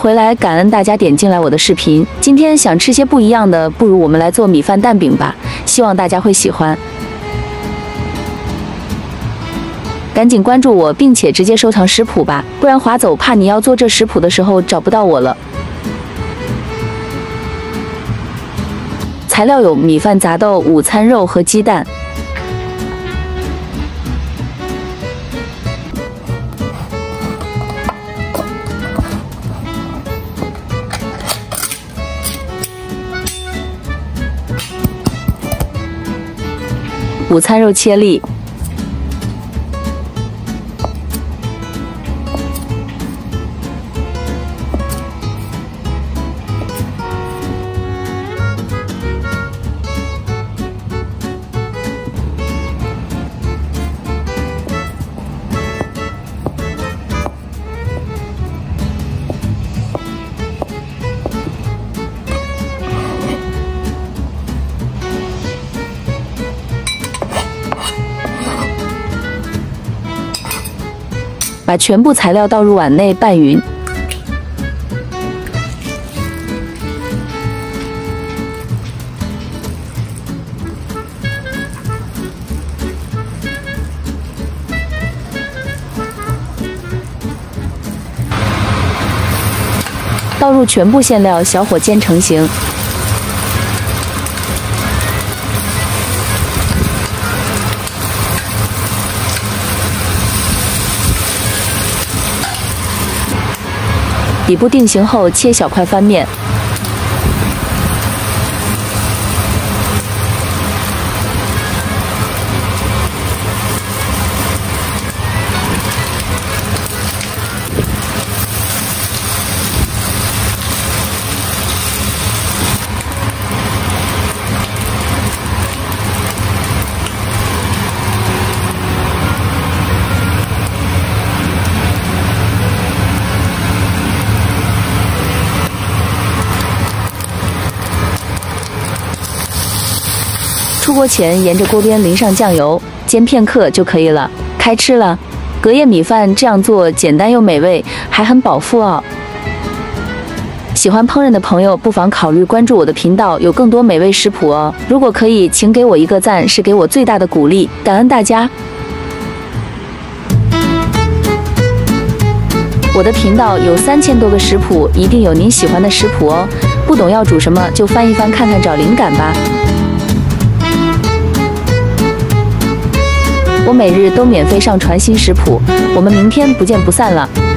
回来，感恩大家点进来我的视频。今天想吃些不一样的，不如我们来做米饭蛋饼吧，希望大家会喜欢。赶紧关注我，并且直接收藏食谱吧，不然划走怕你要做这食谱的时候找不到我了。材料有米饭、杂豆、午餐肉和鸡蛋。午餐肉切粒，把全部材料倒入碗内拌匀。倒入全部馅料，小火煎成型。底部定型后，切小块翻面。出锅前，沿着锅边淋上酱油，煎片刻就可以了。开吃了！隔夜米饭这样做简单又美味，还很饱腹哦。喜欢烹饪的朋友不妨考虑关注我的频道，有更多美味食谱哦。如果可以，请给我一个赞，是给我最大的鼓励，感恩大家。我的频道有3000多个食谱，一定有您喜欢的食谱哦。不懂要煮什么，就翻一翻看看，找灵感吧。我每日都免费上传新食谱，我们明天不见不散了。